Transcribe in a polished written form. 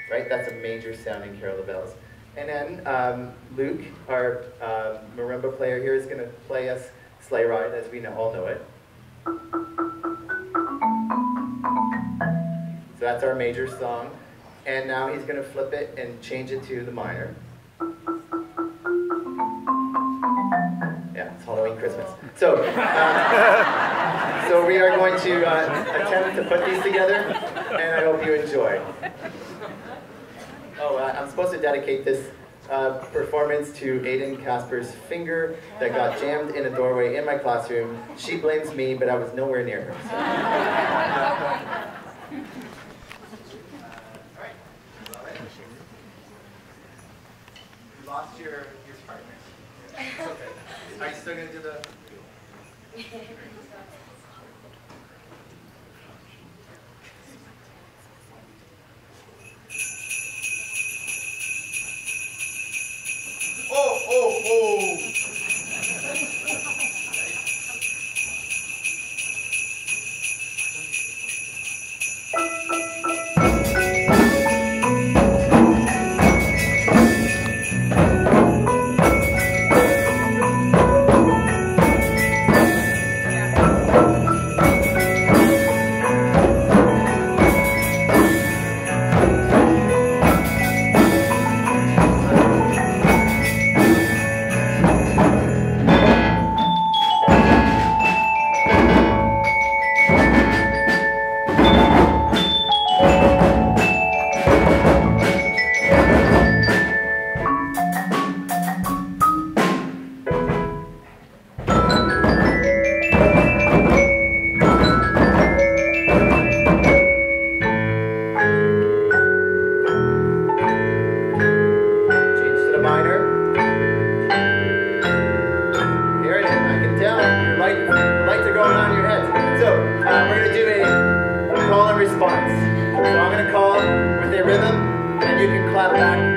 right? That's a major sounding Carol of Bells. And then Luke, our marimba player here, is going to play us Sleigh Ride, as we all know it. So that's our major song. And now he's going to flip it and change it to the minor. Yeah, it's Halloween, Christmas. So, so we are going to attempt to put these together, and I hope you enjoy. Oh, I'm supposed to dedicate this performance to Aiden Casper's finger that got jammed in a doorway in my classroom. She blames me, but I was nowhere near her. You lost your partner. It's okay. Are you still going to do the... Oh, oh, oh! Response. So I'm going to call with a rhythm, and you can clap back